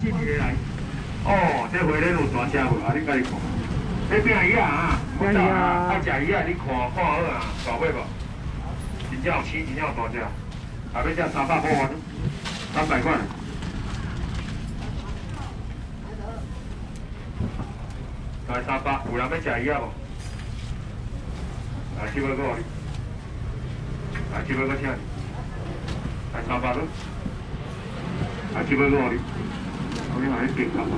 进去来。哦，这回咧有大只无？啊，你家己看。这饼鱼啊，我讲啊，爱食鱼啊，你看好啊，大尾无？真正有青，真正有大只。啊，要食300块啊，300块。来300，有人要食鱼啊无？来700个你，来700个请你，来300咯，来700个你，我你买点卡嘛，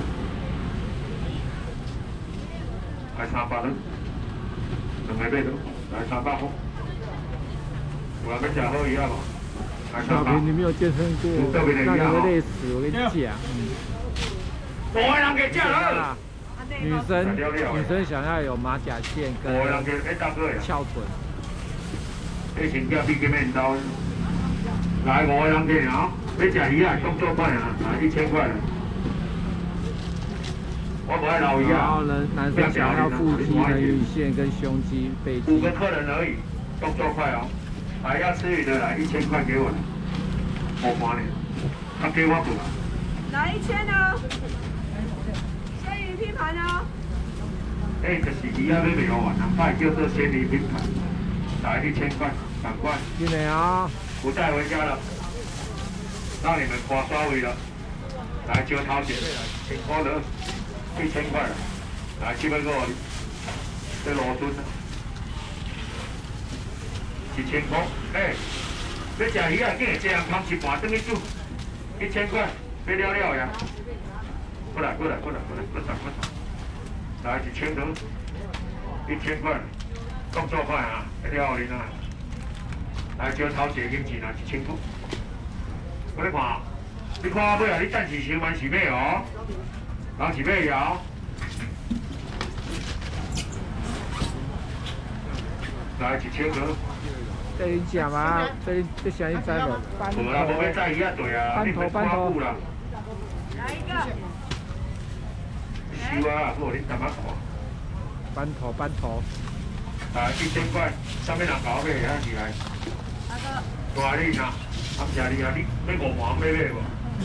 来300咯，2个买咯，来300块，有人要食好鱼啊无？ 小平，你没有健身过，那你会累死，我跟你讲。 我人给食了。 女生想要有马甲线跟翘臀。 这请假比几面刀，来5个人给啊，要食鱼啊，动作快啊，来1000块了。我不爱老鱼啊。 然后呢，男生想要腹肌的鱼线跟胸肌背肌。 5个客人而已，动作快哦。来要吃鱼的来1000块给我了，我还你，他给我补了。 来1000哦。鲜鱼拼盘哦。 就是鱼啊，要卖完啊，它叫做鲜鱼拼盘，来1000块，赶快。 进来啊！ 不带回家了，让你们刮刷尾了。来揪掏钱，请花了1000块了，来700个，这罗孙呢？1000块，要食鱼啊，竟然这样汤一盘等于煮，1000块，别了了呀！过来，来1000头，1000块，动作快啊，了你啊！来招头一个金钱啊，1000块。我你看，你看尾啊，你暂时先玩是买哦，人是买哦。来1000头。 这你讲嘛，这想一摘了。 无啦，无要摘鱼啊，对啊，你别夸布啦。 来一个。 收啊，好，你慢慢看。 班头。 来1000块，啥物人搞买啊？起来。大你呐，谢你啊，你要5盘买无？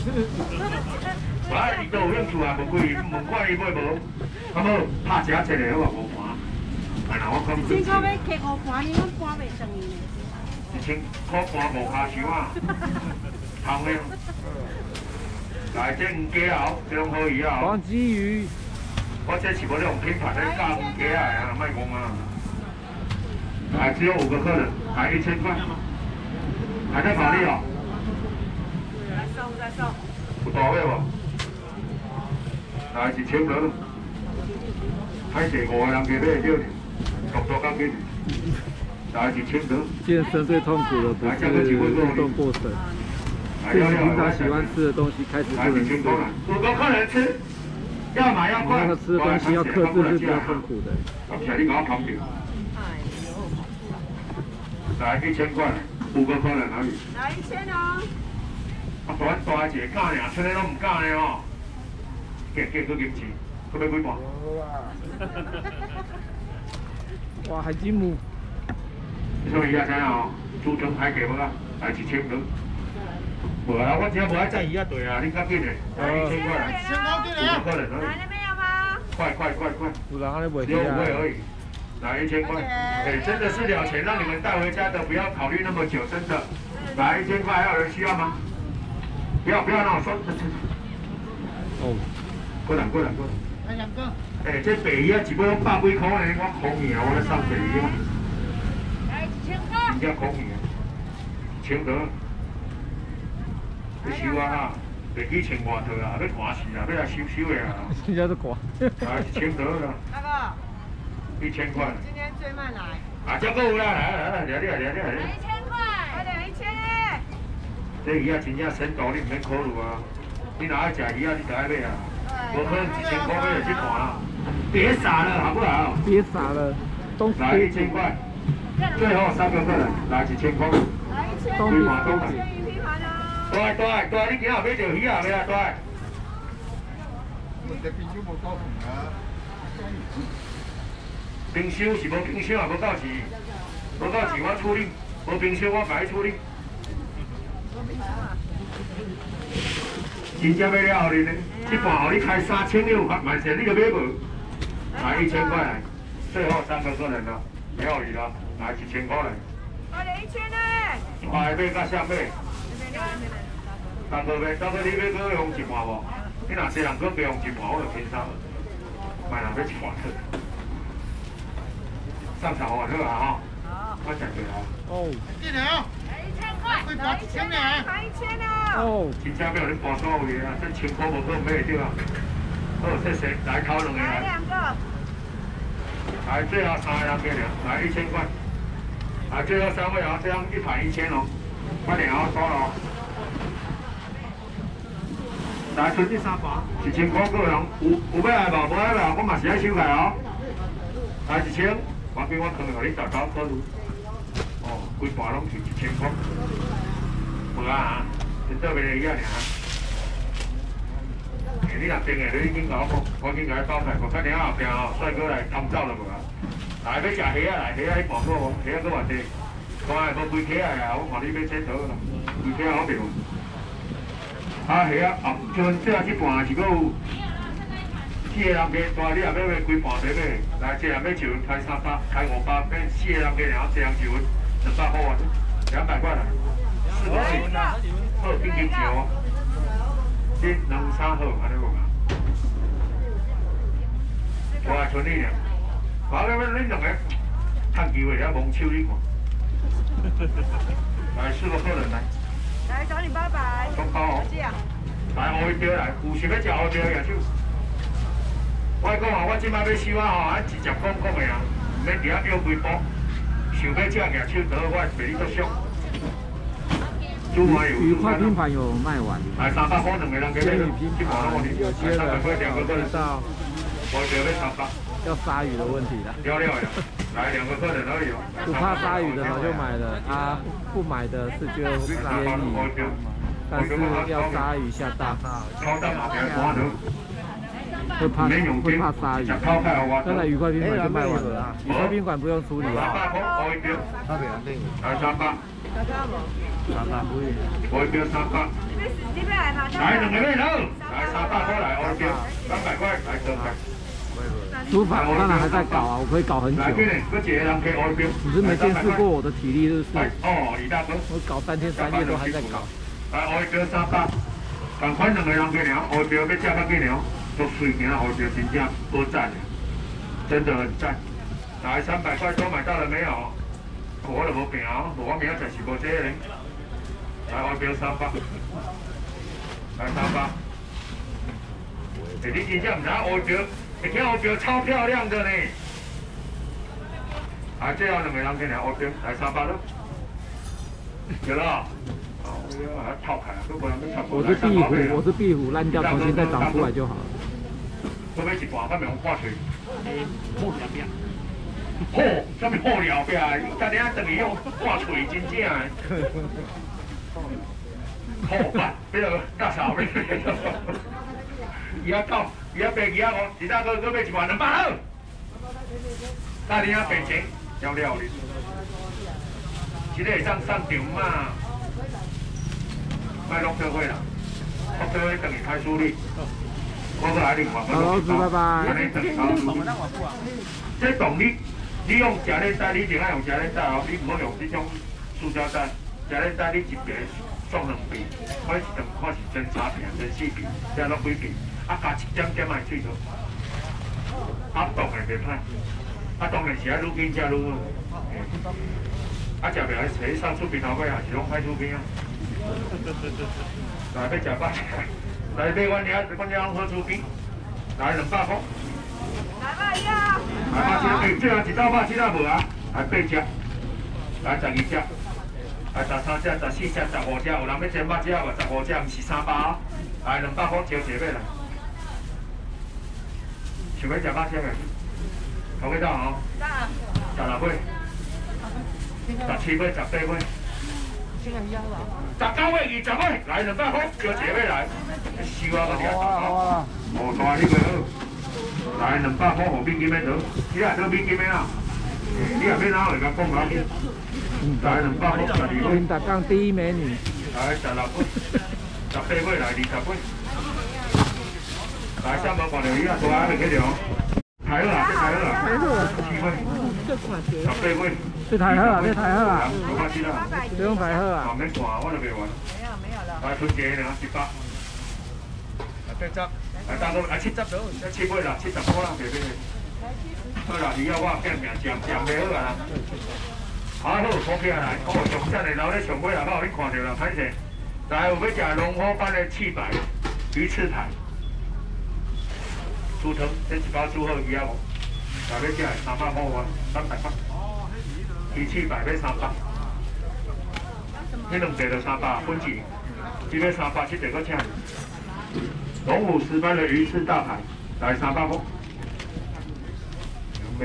啊，你都有兴趣啊？无贵，问看伊买无？啊无，拍食一个好啊，5盘。啊，那我讲。 1000块要加5盘，你讲搬袂上去呢 ？1000块搬5卡箱啊，通的。来，这5家后，这种好鱼啊。 黄鲫鱼。 我这是无那种拼盘的加5家啊，卖讲啊。来，只有5个客人，来1000块。还在考虑哦。 再送。 有大尾无？来1000个。还是5个人加买少呢，动作较紧。来1000个。 健身最痛苦的不是运动过程，是平常喜欢吃的东西开始不能吃。 5个客人吃，要买要快。 那个吃的东西要克制是比较痛苦的。 谢你给我扛住。来1000块，5个客人而已。 来1000哦。 啊，大一个敢尔，剩的拢唔敢的哦。给去金钱，去要几盘？ 哇，海金母。 所以啊，怎样哦？猪肠海给无啊？来1000个。无啊，我只无爱载鱼啊，对啊，你较紧的，来1000块来，5个客人而已。 来那边有吗？ 快！ 有人还在卖只有5位而已。来1000块，真的是了钱，让你们带回家的，不要考虑那么久，真的。来1000块，还有人需要吗？不要让我说。哦，过来。 来2个。 这白鱼啊，一尾100几块呢，我空去啊，我咧送白鱼啊。 来1000块。 真正空去啊，1000个。你收啊哈，袂去穿外套啊，要寒死啦，要来收的啊。 人家都寒。 来1000个啦。 那个。 1000块。 今天最慢来。 啊，这个有啦，来，聊。 来1000块，快点1000。 这鱼啊，真正鲜度你唔免考虑啊！你若爱食鱼啊，你就爱买啊，无可能1000块买得这盘啊！别傻了，好不好？ 别傻了， 来1000块，最后3个客人，来1000块。 来1000。 东鲜鱼拼盘哦。 大，你今日买着鱼啊，买啊大。 我这冰箱无够平啊。 冰箱是无冰箱也无够钱，我处理，无冰箱我白处理。 真正要了后你呢，一半后你开3000六，万钱你就买无，来1000块来，最后3个客人了，不要你了，来1000块来。 快点1000呢！ 快买甲啥买？当哥买，当哥你要搁用一半无？你若这人搁别用一半，我就轻松。买人要一半好。上场好好啊哈！我讲对啊。 哦。 这条。1000块。会罚1000呢。 罚1000呢。 哦。 真正要恁跋所有嘢啊！这1000块无可买得啊。好，谢谢，来头两个来。 来2个。 来最后3个人给了，来1000块。来最后3位啊，这样一盘1000哦。快点啊，走了。来，剩第3盘，1000块个人，有要来无？无要来，我嘛是爱收起哦。来1000，我给我可能给你打到考虑。哦，规盘拢是1000块。无啊，就这边一样尔。你若订的，你已经甲我讲，我已经甲你包菜，我看你后壁哦，帅哥来偷走了无啊？来，要食虾啊，来虾迄半个无？虾搁偌济？我无规虾啊，我看你要切倒啦，规虾好袂无？啊，虾啊，像这一盘是搁有4个人加，大你也要买规盘块买。来，这人要就开300，开500，变4个人加，然后这人就200块啊，200块来，4个人，好，紧紧招。你2、3号安尼无嘛？我还剩你俩，我讲恁两个趁机会遐蒙手你看。来4个客人来。 来找你爸爸。 双包哦。来乌标来，有想要食乌标举手。我讲啊，我即摆要收啊吼，直接讲的啊，唔免伫遐摇几步。想要食举手，倒我袂你作俗。 鱼块拼盘有卖完。 来300块2个人给你，去跑了我你。 有些人 2个客人到， 我觉得300。 要鲨鱼的问题了。 了呀，来2个客人而已哦。 不怕鲨鱼的早就买了，啊，不买的是就便宜，但是要鲨鱼下大号。会怕鲨鱼。刚才鱼块拼盘就卖完了，鱼块拼盘不用处理啊。 来300。 300不会。 乌标300。 你要来吗？ 来2个面头，来300块来乌标，300块来2个。 书法我当然还在搞啊，我可以搞很久。只是没见识过我的体力，就是。 哦，李大哥。 我搞3天3夜都还在搞。 来乌标300，同款2个人给了，乌标要价较紧了，都水行乌标真正多赞，真的很赞。来300块都买到了没有？我就无平哦，我明仔载是无这个咧。来乌标300，来300。你真正唔知乌标。你看乌标超漂亮的呢！啊，最后2个人给你乌标来300了，有了。哦，还套开，都不能被插。 我是壁虎，我是壁虎，烂掉重新再长出来就好了。 我买一半，我咪用挂锤。好了边。好，什么好了边？今日等于用挂锤真正的。好吧，这个大嫂妹。伊遐到，伊遐白鸡啊，我其他个买1万200好。大你遐白钱了了哩，这个会上场嘛？卖落社会啦，落社会等于开书哩。我过来另外， 好，老师，拜拜。 安尼等于开书哩。这动力，你用夹链袋，你一定要用夹链袋哦，你唔好用这种塑胶袋。夹链袋你一边送2边，看是真差片，真4片，加落几片。啊，加1点点仔水头，啊冻的袂歹，啊当然是爱愈紧食愈好。啊食袂来洗上厝边头尾，也是拢歹厝边啊。来要食饱食，来买阮遐好厝边，来200块。 来吧，伊啊！ 来100只，这样1道100只啊无啊？来8只，来12只，来13只、14只、15只，有人要煎8只无？15只，毋是300啊。来200块招一个来。想要食肉吃未？头几道吼？16尾、17尾、18尾、19尾、20尾，来200块，叫一个来，收啊个俩大哦，大你个好，来200块，互美金的倒，你也倒美金的啦，你也要哪会甲讲啊？来200块，12尾。 打杠第1美女。 来16尾、18尾来20尾。 来，上门看到伊啊，大还袂起着。台好啊，这台好啊。 台好啊。 七块。十八块。 这台好啊，这台好啊。 我发现啦。 这种台好啊。 旁边看我都袂完。 没有了。 来，春节呢，100。 对汁， 来，大哥，来70到，才7块啦，70块啦，袂袂。好啦，以后我拼命占袂好啊。好，好，起来，我上赞的留咧上尾啦，我互你看到啦，歹势。来，有要食龙虎斑的气白鱼翅排，猪汤，这一包煮好鱼啊无？来要食300块哇，300块。鱼翅排要300，迄两块就300，分钱。这个300，这个搁请。龙虎石斑的鱼翅大排，来300块。买。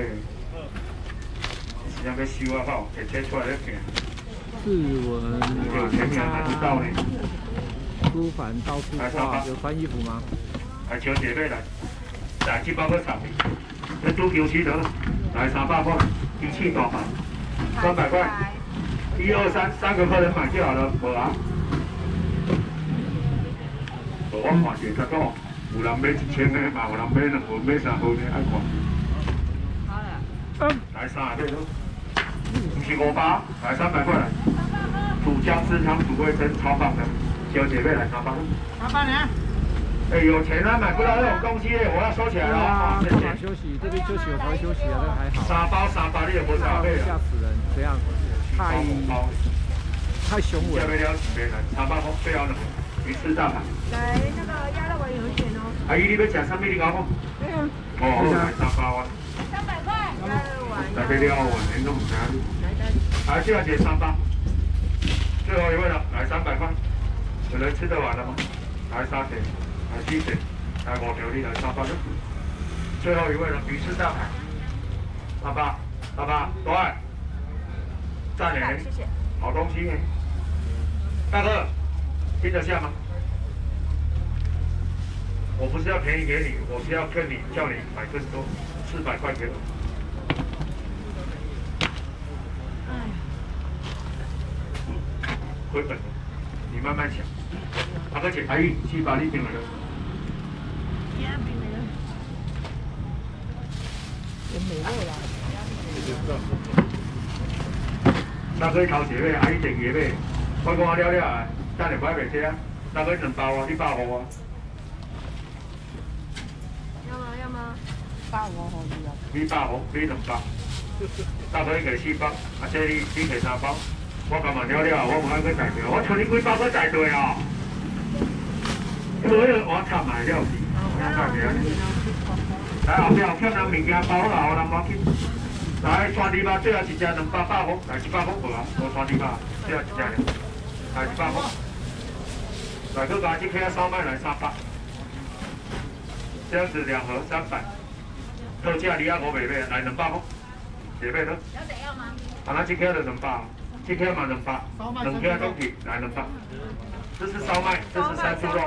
要收啊好，摕车出来咧行。 志文有前面还不到呢。 书凡到处挂，有穿衣服吗？ 来小姐妹来，来这包个3米，这都求其得，来300块，一气大盘，300块，1、2、3，3个客人买就好了，无啊。我看一下，较好，有人买1000的，嘛有人买2份、买3份的，爱看。好了。来3个都。不是500，来300块来。煮姜丝汤、煮味噌，超棒的。小姐妹来300。 300呢？ 哎，有钱啊，买不到这种东西，我要收起来了啊！谢谢。 休息，这边休息我才会休息啊，这个还好。 3包300，你也不少费吓死人，这样太雄伟。 下面了几杯来，300块，最后呢，鱼翅大排。 来那个鸭肉丸有一点哦。 阿姨，你要吃什么？你讲我。 没有。 哦，来300啊。 300块。鸭肉丸。 来杯了丸，你都唔知。来，这样子300。最后一位了，来300块。有人吃得完了吗？来3碟，来7碟，来5条，你来300。最后一位了，鱼翅大排。爸，多爱。赞嘞， 谢谢。 好东西。大哥，听得下吗？我不是要便宜给你，我是要跟你叫你买更多，400块给我。回本，你慢慢想。阿哥姐，阿姨，去把你订来了。 也没肉啦。 大哥头一个买，阿姨第二个买，我讲了了，等下买袂起啊。大哥2包啊，你150啊。 要吗？150好啲啊。 你150，你2包。大哥给4包，啊，这你给3包。我干嘛了了，我唔爱去排队，我像你几包去排队啊？所以我插埋了是，我插埋了。来后壁有欠人物件包好啦，我人无紧。来川猪肉，最后一只200块，来100块无啊，无川猪肉，最后一只了，来100块。来去加这颗烧麦来300，这样子2盒300。特价你要我袂买，来200块，袂买了。 要怎样吗？ 啊，那这颗就200。这颗嘛200，2颗都给来200。这是烧麦，这是山猪肉。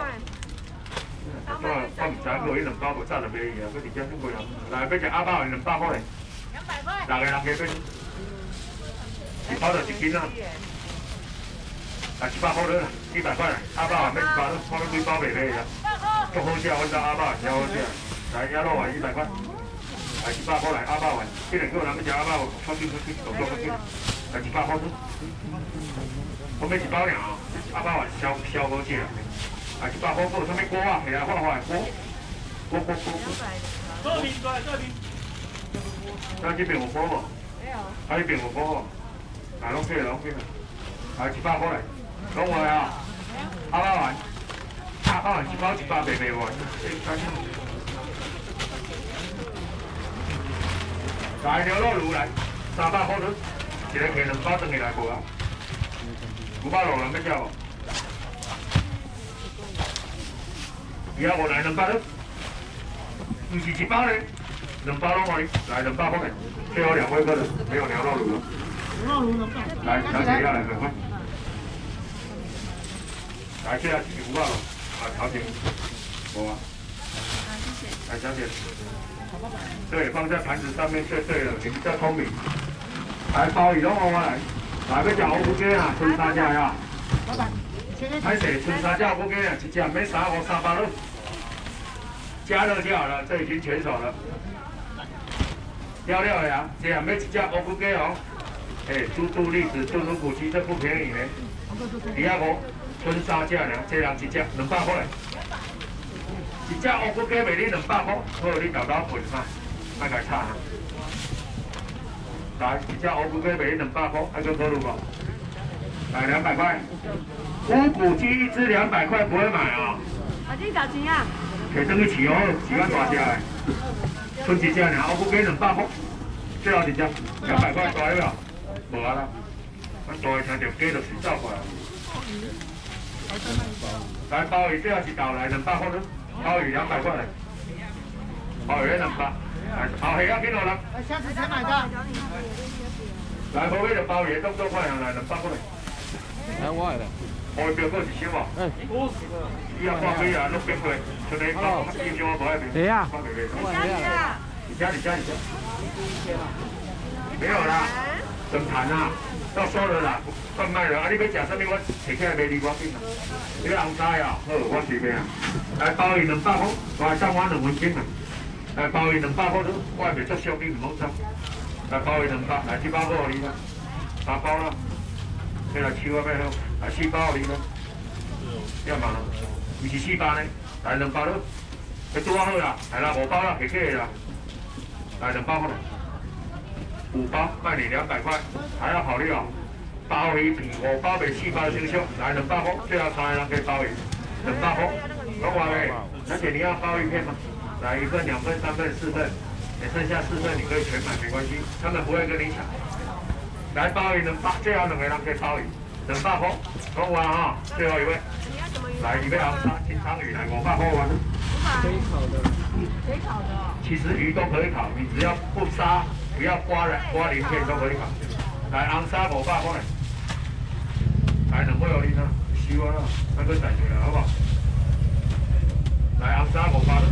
我唔知佢呢2包无炸就咩嘢，佢直接先过嚟。来，俾只阿包200块嚟。200块。6个人嘅俾。一包就1斤啦。来100块了，100块嚟。阿包还没100了，我几包袂买呀。足好食，我知阿包超好食。来，鸭肉丸100块。来100块嚟，阿包丸。这2个人要食阿包，出去，动作出去。来100块多，我买1包尔啊，阿包啊烧好食啊。来100块多，什么锅啊？系啊，画的锅。 这边过来，这边。 那这边有锅无？ 没有。 啊，这边有锅无？来，拢起来，拢起来。来100块来，拢话啊。阿包丸，阿包丸1包100卖完。来牛肉炉来，300块多。一个摕2包转起来无啊？560人要吃无？伊也无来200了，不是1包嘞，2包拢可以，来200块的，最后2位客人没有牛肉卤了。 牛肉卤来，小姐要来2块。来，这下5包了，啊，调节，无啊？ 谢谢。 来，小姐，对，放在盘子上面就对了，你比较聪明。来鲍鱼拢我来，来要食乌骨鸡啊，春三只啊。歹势，春三只乌骨鸡啊，一只免350、300了。一加热就好了，这已经全熟了。料了呀，这样要一只乌骨鸡哦。哎，猪肚栗子、炖乳鸡，这不便宜呢。250，分3只尔，这人一只200块嘞。一只乌骨鸡卖你200块，好，你豆豆分嘛，莫甲差。来，一只乌骨鸡卖你200块，还搁考虑无？来200块。乌骨鸡一只200块，不会买啊。 啊，你找钱啊？ 摕转去饲好，饲较大只的。剩一只尔，乌骨鸡200块，最后一只200块，大了无？无啊啦，我大个听到鸡就死走过来。来鲍鱼最后一道来200块咯，鲍鱼200块嘞，鲍鱼200，来后虾啊几多啦？ 下次才买的。 来，无尾就鲍鱼动作快啊，来200块嘞。 来我的。 我标过一箱无？伊啊看几啊，600块，像你包一箱我无爱卖。 谁呀？ 家里啊。 你家。没有啦，整盘啊，要收了啦，贩卖了啊！你要吃什么？我摕起来卖你我紧啦。你红菜啊，好，我随便啊。来鲍鱼200块，大送我2分斤啊。来鲍鱼200块咯，我还袂足俗，你唔好走。来鲍鱼200，来7包给你啦，3包啦。这来手啊，要好，来4包给你啦。要嘛咯，唔是4包呢，来2包咯。要拄好啦，来啦5包啦，客客的啦。来2包好了。5包卖你200块，还要考虑哦。鲍鱼片5包卖4包成熟，来200块，最后3个人给鲍鱼200块。讲完没？而且你要鲍鱼片吗？来1份、2份、3份、4份，你剩下4份你可以全买，没关系，他们不会跟你抢。来鲍鱼200，最后2个人给鲍鱼200块。讲完哈，最后一位，来一位红烧金枪鱼，来500块完了。 可以烤的。 可以烤的哦。 其实鱼都可以烤，你只要不杀。不要刮鳞片都可以烤。来红沙500块，来2尾予你啦，收啊啦，咱搁再做啦，好不好？来红沙500咯。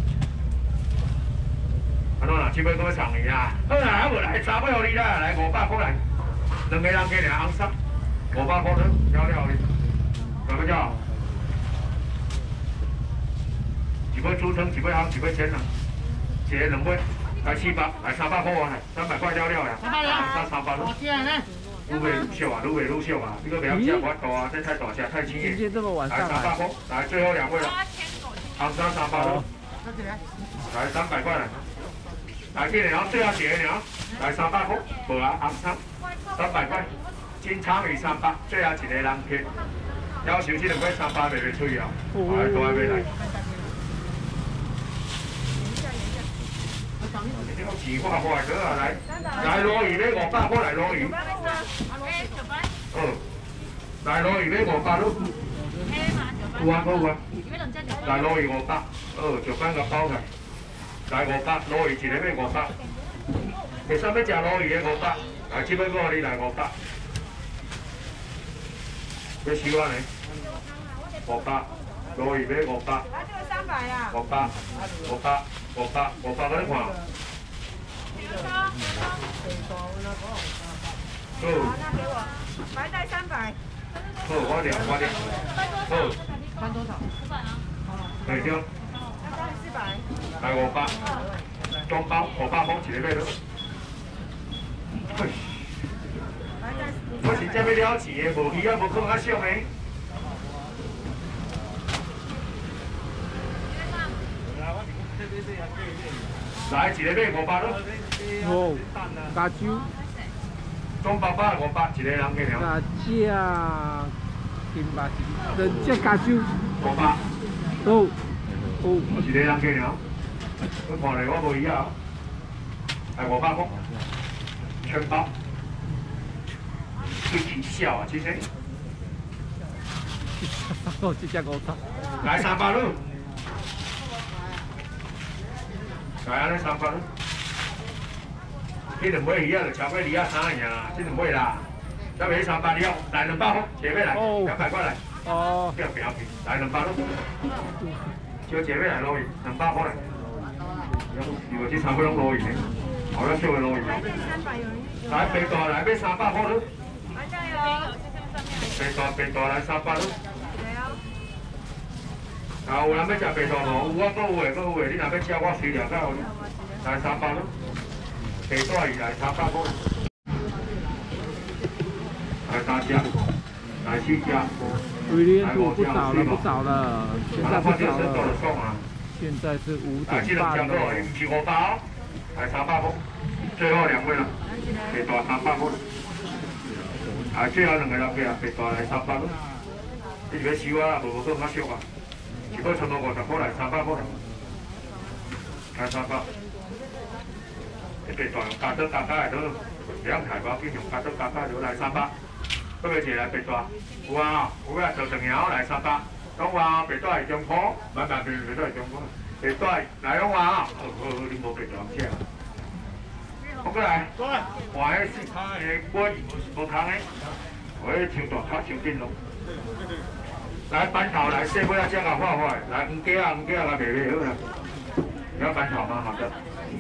安怎啦？这尾搁要送伊啊？好啦，啊无来3尾予你啦，来500块来，2个人加俩红沙500块咯，了了你，怎么叫？一尾煮成，一尾烘，一尾煎啦，一个2尾。来4包，来300块啊，300块了了呀。300咯。愈卖愈俗啊，愈卖愈俗啊，这个不要吃quá大啊，这太大只太轻耶。 今天这么晚上来300块，来最后2位了。红烧300咯。来300块来。来今年最后一个了，来300块，无啊，红烧300块，金枪鱼300，最后一个人去。要求这2尾300卖袂出去啊，来都还没来。钱花花得啊，来鲈鱼要500块来鲈鱼。来鲈鱼要500咯。有啊，有啊。来鲈鱼500，就放个包来。来500，鲈鱼一个要500。第三要吃鲈鱼的500，来这尾我你来500。要收啊呢？500，鲈鱼要500。 来这个300呀。 500，给你看。 好，那给我白带300。 好，我了。好。 翻多少？500啊。 对对。 那包400。 来500，中包500块一个买咯。我真正要了钱的，无鱼啊，无看较俗的。来一个买500咯。 哦，加酒。 中包包500，一个人计了。 加酱，金巴人家加酒。 500。 哦。 一个人计了。我看嚟我无鱼啊，来500块，全包。最起笑啊，真係。 哦，这只500。 来300咯。来安尼300咯。这2尾鱼啊，就超过2啊3个啦，这2尾啦，再卖300了，来200块，姐妹来，200块来。 哦。 不要平，来200咯。叫姐妹来鲈鱼，200块来。如果这3尾拢鲈鱼呢，好要少的鲈鱼。来白大来买300块咯。白大来300咯。 啊，有人要食白大无？有啊，搁有诶，你若要吃，我随了解你。来300咯，白大鱼来300块。来3只，来4只。 威廉度不早了，不早了，现在不早了。现在是5点半了。 来，不是500哦，来300块，最后2位了，白大300块。来，最后2个人给啊，白大来300咯。你是要收啊？无讲较俗啊，是要差不多50块来300块。来300。白大用加刀加加的都，袂晓太包，紧用加刀加加就来300。搁要一个来白大，有啊，有啊，做长条来300。拢话白大是中埔，慢慢白大是中埔，白大来拢话你无白大吃。我过来，换迄是诶锅无汤诶，我迄上大头上顶咯。来板头来，细尾啊，这个画画，来黄鸡啊，来卖好啦。要板头吗？好的。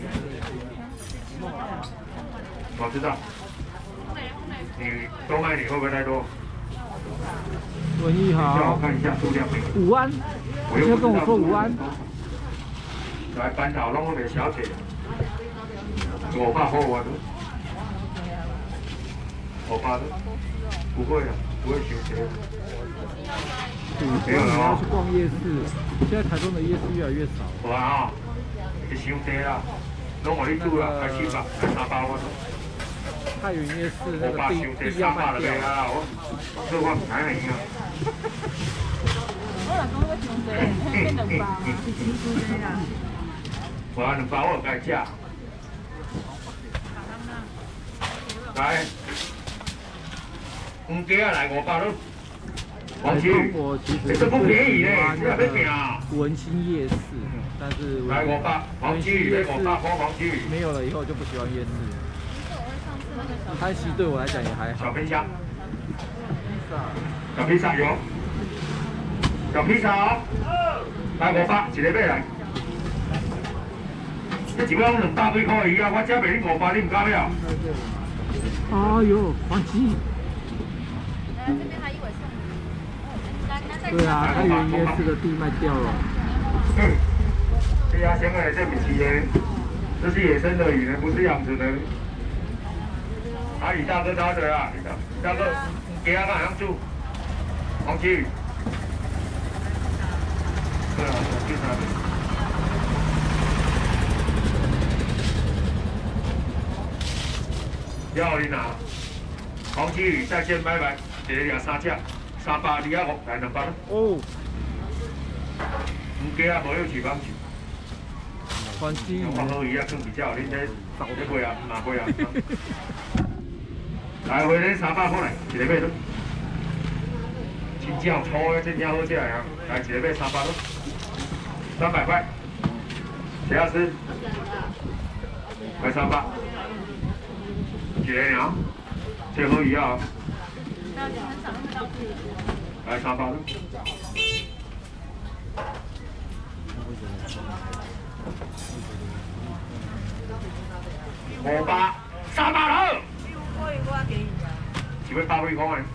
我知道。你多卖你会不会太多？ 文艺好。 叫我看一下数量。 5万，你要跟我说5万。 来板头弄个小姐，500块我都，500都，不会的，不会收钱。没有了要去逛夜市，现在台中的夜市越来越少。 哇啊，你收钱啦，弄我你煮啦，来700，来300我都。 太原夜市那个地要卖掉啊！这我唔睇你啊！ 我老公会穷的，变200，是真贵啦。 我200我该价。来，黄鸡啊，来500咯。黄鸡，这不便宜嘞，你要拼啊！ 文心夜市，但是来500，黄鸡鱼500块黄鸡鱼。 没有了以后就不喜欢夜市。安溪对我来讲也还好。 小冰箱，小披萨有，小披萨哦，来500，一个买来。这一碗200几块鱼啊，我这卖你500，你唔敢要？ 哎呦，黄鸡。对啊，太原夜市的地卖掉了。 对啊，现在这不是的，这是野生的鱼呢，不是养殖的。啊，李大哥找谁啊？李大哥，给他看样煮，黄鸡鱼。对啊，黄鸡鱼。要你拿，黄鸡鱼再见，拜拜，一个两3只，300，你啊5来200咯。 哦。 黄鸡啊，无有起帮球。 黄鸡鱼。 黄河鱼啊，更比较，恁这贵啊，哪贵啊？来回恁300块来，一个买咯。真正粗的，真正好食啊！来，一个买300咯，300块。谁要吃？来300。一个鸟，最后一样。来300咯。500、300了。是要8几块的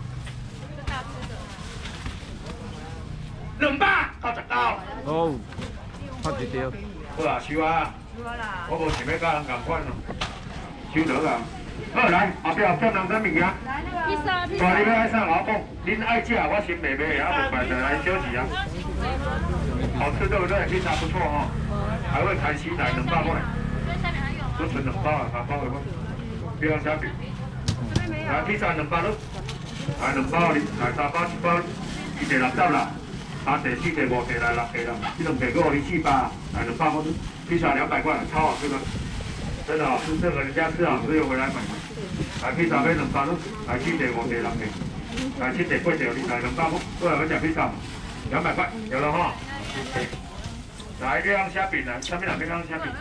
？200到19。 哦，拍一条。 好啊，收啊！我无想要甲人共款咯，收到啊。好来，后壁有叫人啥物件？ 披萨，披大你要爱啥我讲，恁爱食我先卖卖啊，不买就来小钱啊。好吃对不对？披萨不错哈，还会弹起来200块。都存2包啊，3包的我，不要虾饼。来披萨200咯，来2包哩，来3包1包，伊第60啦，啊第4、第5、第6、第7，这2个5、400，来200块，披萨200块，超好吃的，真的好吃，这个人家吃好吃又回来买。来披萨买200咯，来4、第5、第6、来7、第8、第9，来200块，过来要吃披萨，200块，有了哈。来这样虾饼来，下面两个这样虾饼。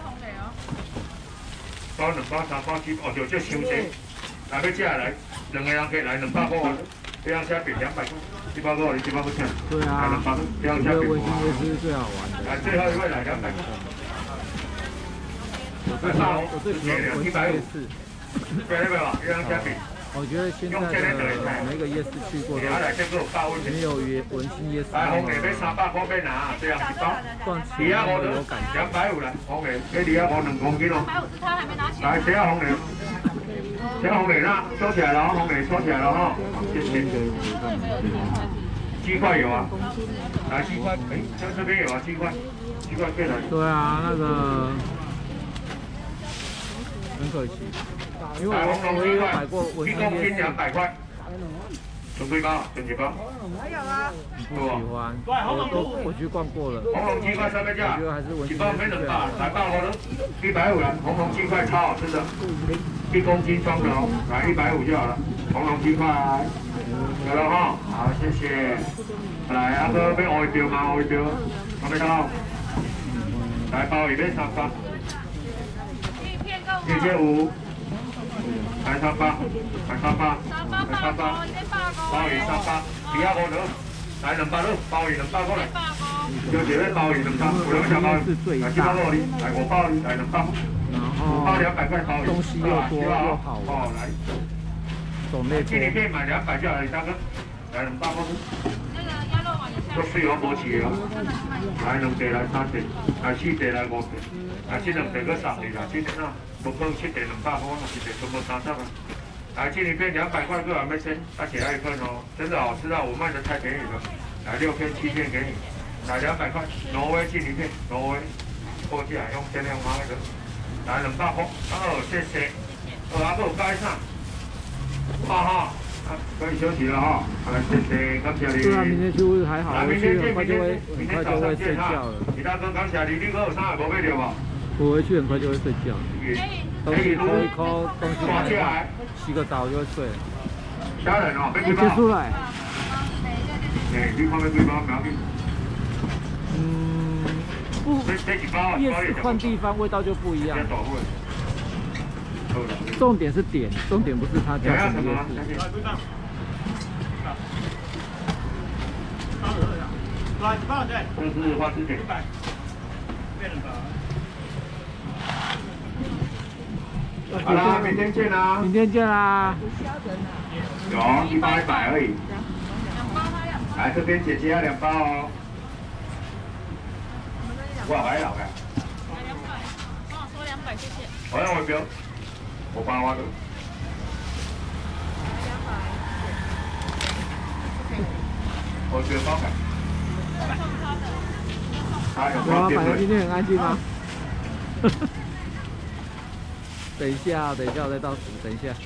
包2包、3包、4包，哦就这伤济。来要吃来，2个人可以来200块啊，这样虾饼200块，1包多少？你1包不钱？ 对啊， 来200块，这样虾饼。 文心夜市最好玩的。 来最后一位来200块。 我最喜欢文心夜市。 150，对不对吧？这样虾饼我觉得现在的每个夜市去过都没有文心夜市那么逛起来那么有感觉。 250来，红梅，给250 2公斤哦。 150他还没拿钱。 来，谁要红梅？谁要红梅？那收起来了，红梅收起来了哈。谢谢。鸡块有啊，来鸡块，哎，这边有啊，鸡块可以来。 对啊，那个很可惜，因为我也有买过文心 1公斤夜市。 200块。准备包，准备包。 还有啊。 不喜欢，我去逛过了。 红龙鸡块上面价， 我觉得还是文心一包没人大，来爆我的150了。红龙鸡块超好吃的，1公斤装的哦，来150就好了。红龙鸡块，有了哈，好，谢谢。来，阿哥要外标吗？外标，还没到。来包里面300，谢谢5，来300，来300，来300，鲍鱼300，250了，来200了，鲍鱼200过来。有几位鲍鱼200，有两小鲍鱼，来7包肉的，来5包的，来2包，5包200块鲍鱼， 东西又多又好玩， 来， 种类多。 今年可以买200就好了，大哥，来2包。都水我无饲哦，来2地来3地，来4地来5地，来这2地搁10地啦，这那无可能7地200块，那1地全部30啊。来这里片200块个还没升，再给他一份哦，真的好吃啊，我卖的太便宜了，来6片7片给你，来200块，挪威这里片，挪威，货架用限量买的，来200块，哦，谢谢，阿哥有加上，哈。可以休息了哈，好了，谢谢，感谢你。 对啊，明天去还好，我去很快就会睡觉了。 其他哥感谢你，你哥有啥也无买着吧？ 我回去很快就会睡觉。东西抠一抠，东西拿一拿，洗个澡就会睡了。 家人哦， 结束了。 哎，你看要几包？苗栗。 不，夜市换地方味道就不一样。重点是点，重点不是它叫什么夜市。 这是花枝点。好啦，明天见啦！ 明天见啦！ 有1包100而已。来这边姐姐要2包哦。我还老的。 帮我收200，谢谢。 我要回标。我帮我的。我觉得包改。 老板今天很安静吗？等一下，我再倒数，等一下。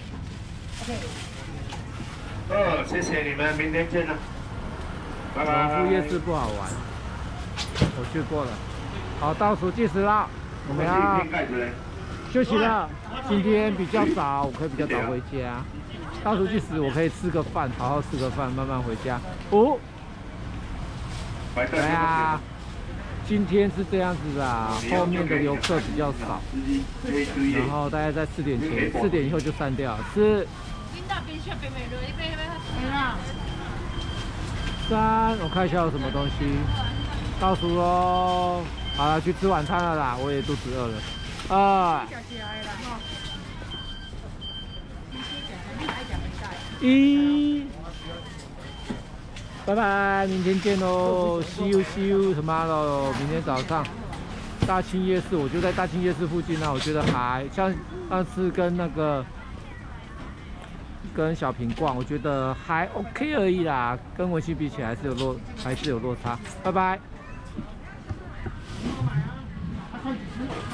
谢谢你们，明天见了。拜拜。 农夫夜市不好玩，我去过了。好，倒数计时了，我们要休息了。今天比较早，我可以比较早回家。倒数计时，我可以吃个饭，好好吃个饭，慢慢回家。来啊！今天是这样子啦，后面的游客比较少，然后大概在4点前，4点以后就散掉。吃。3，我看一下有什么东西。倒数喽！好了，去吃晚餐了啦，我也肚子饿了。2、1，拜拜，明天见喽 ！See you tomorrow。明天早上，大清夜市，我就在大清夜市附近啊，我觉得还像上次跟小平逛，我觉得还 OK 而已啦，跟文心比起来还是有落差。拜拜。